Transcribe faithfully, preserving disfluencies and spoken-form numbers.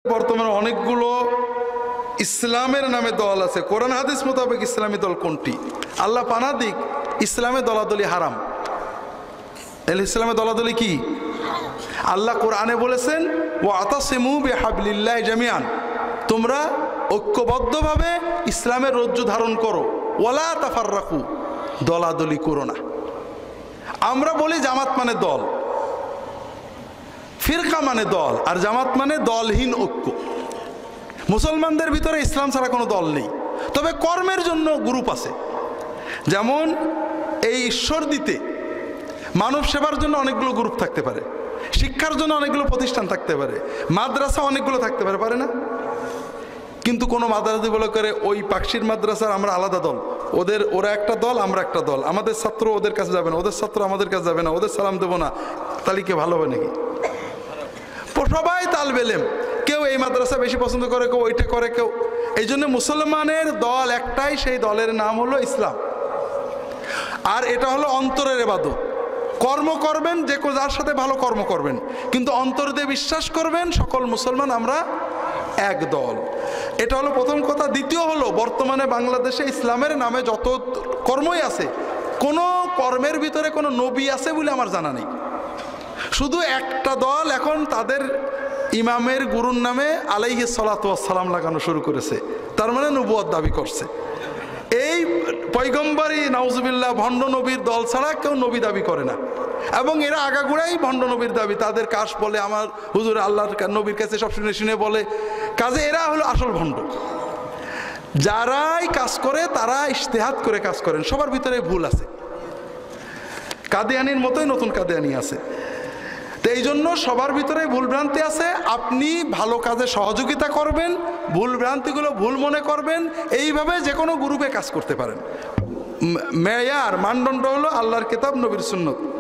বর্তমানে অনেকগুলো ইসলামের নামে দল আছে। কোরআন হাদিস মোতাবেক ইসলামী দল কোনটি? আল্লাহ পানা দিক, ইসলামে দলাদলি হারাম। ইসলামে দলাদলি কি? আল্লাহ কোরআনে বলেছেন ওয়াতাসিমু বিহাবলিল্লাহি জামিআন, তোমরা ঐক্যবদ্ধভাবে ইসলামের রজ্জু ধারণ করো, ওয়ালা তাফাররাকু, দলাদলি করো না। আমরা বলি জামাত মানে দল, ফিরকা মানে দল, আর জামাত মানে দলহীন ঐক্য। মুসলমানদের ভিতরে ইসলাম ছাড়া কোনো দল নেই, তবে কর্মের জন্য গ্রুপ আছে। যেমন এই ঈশ্বর দিতে মানব সেবার জন্য অনেকগুলো গ্রুপ থাকতে পারে, শিক্ষার জন্য অনেকগুলো প্রতিষ্ঠান থাকতে পারে, মাদ্রাসা অনেকগুলো থাকতে পারে, পারে না? কিন্তু কোনো মাদ্রাসা বলে করে ওই পাকশির মাদ্রাসার আমরা আলাদা দল, ওদের ওরা একটা দল আমরা একটা দল, আমাদের ছাত্র ওদের কাছে যাবে না, ওদের ছাত্র আমাদের কাছে যাবে না, ওদের সালাম দেবো না, তাহলে কি ভালো হবে নাকি? সবাই তালবেলেম, কেউ এই মাদ্রাসা বেশি পছন্দ করে, কেউ ওইটা করে, কেউ। এই জন্য মুসলমানের দল একটাই, সেই দলের নাম হলো ইসলাম। আর এটা হলো অন্তরের ইবাদত। কর্ম করবেন, যে কেউ যার সাথে ভালো কর্ম করবেন, কিন্তু অন্তর দিয়ে বিশ্বাস করবেন সকল মুসলমান আমরা এক দল। এটা হলো প্রথম কথা। দ্বিতীয় হলো বর্তমানে বাংলাদেশে ইসলামের নামে যত কর্মই আছে, কোনো কর্মের ভিতরে কোনো নবী আছে বলে আমার জানা নেই। শুধু একটা দল এখন তাদের ইমামের গুরুর নামে আলাইহিস সালাতু ওয়াস সালাম লাগানো শুরু করেছে, তার মানে নবুয়ত দাবি করছে। এই পয়গম্বরী নাউজুবিল্লাহ ভণ্ড নবীর দল ছাড়া কেউ নবী দাবি করে না, এবং এরা আগাগোড়াই ভণ্ড নবীর দাবি। তাদের কাশ বলে আমার হুজুর আল্লাহর নবীর কাছে সব শুনে শুনে বলে, কাজে এরা হলো আসল ভণ্ড। যারাই কাজ করে তারা ইজতিহাদ করে কাজ করেন, সবার ভিতরে ভুল আছে। কাদিয়ানির মতোই নতুন কাদিয়ানি আছে। তো এই জন্য সবার ভিতরে ভুলভ্রান্তি আছে। আপনি ভালো কাজে সহযোগিতা করবেন, ভুলভ্রান্তিগুলো ভুল মনে করবেন, এইভাবে যে কোনো গ্রুপে কাজ করতে পারেন। মেয়ার মানদণ্ড হলো আল্লাহর কিতাব, নবীর সুন্নত।